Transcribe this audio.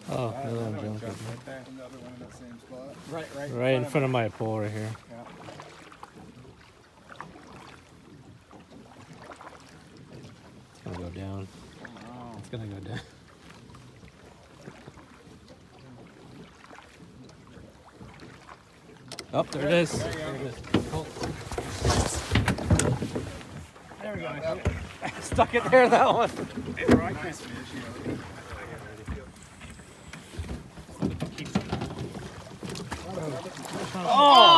Oh, another one jumped. Right there. Another one in that same spot. Right in front of my pole right here. Yeah. It's gonna go down. Oh. It's gonna go down. Oh, there it is. There it is. Oh. There we go. Stuck it there, that one. Nice fish, you know. Oh!